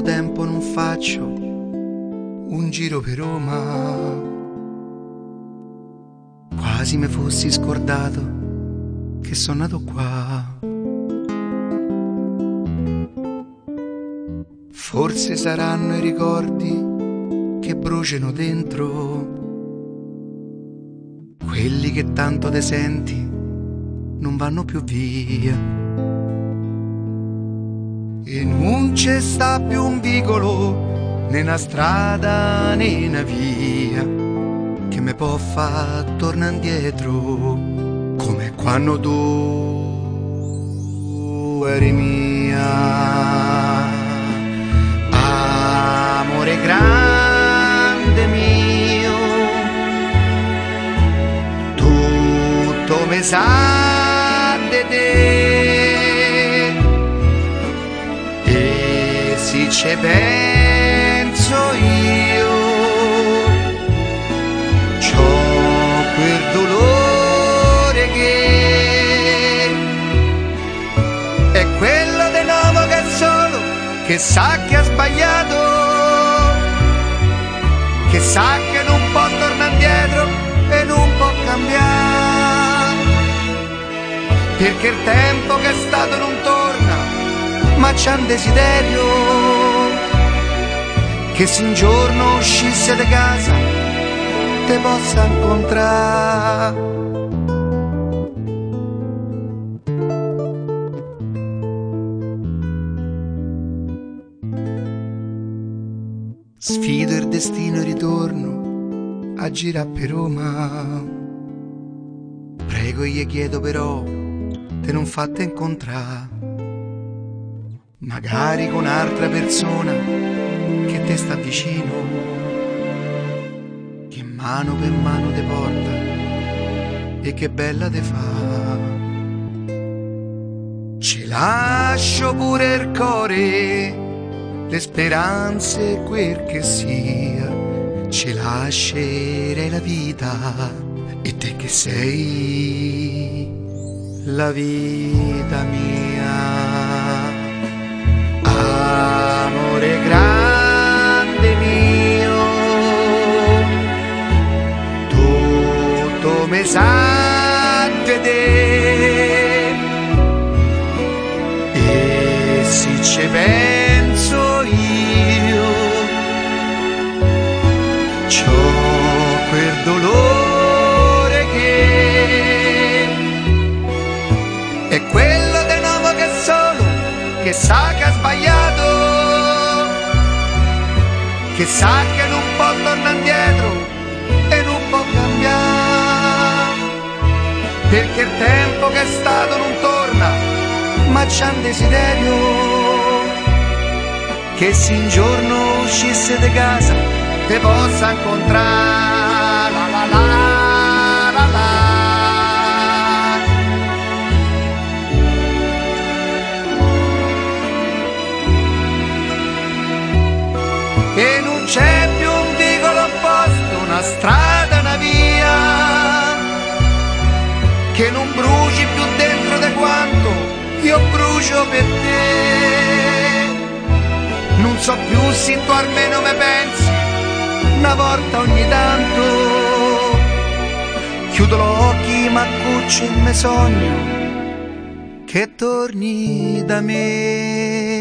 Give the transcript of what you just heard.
tempo non faccio un giro per Roma, quasi mi fossi scordato che sono nato qua. Forse saranno i ricordi che bruciano dentro, quelli che tanto te senti non vanno più via. E non c'è sta più un vicolo, né una strada né una via che me può far tornare indietro, come quando tu eri mia. Amore grande mio, tutto me sa di te. Se ci penso io, c'ho quel dolore che è quello di nuovo che è solo, che sa che ha sbagliato, che sa che non può tornare indietro e non può cambiare, perché il tempo che è stato non torna, ma c'è un desiderio che se un giorno uscisse di casa te possa incontrare. Sfido il destino e ritorno a girare per Roma, prego e gli chiedo però te non fatte incontrare, magari con un'altra persona che te sta vicino, che mano per mano te porta e che bella te fa. Ci lascio pure il cuore, le speranze quel che sia, ci lascerei la vita e te che sei la vita mia. Amore grande mio, tutto me sa di te, e se ci penso io, c'ho quel dolore che è quello di nuovo che solo, che sa che ha sbagliato, che sa che non può tornare indietro e non può cambiare, perché il tempo che è stato non torna, ma c'è un desiderio che se un giorno uscisse di casa te possa incontrare. La la la la la. E non c'è più un vicolo opposto, una strada, una via che non bruci più dentro di quanto io brucio per te. Non so più se tu almeno me pensi una volta ogni tanto, chiudo gli occhi ma accuccio e me sogno che torni da me.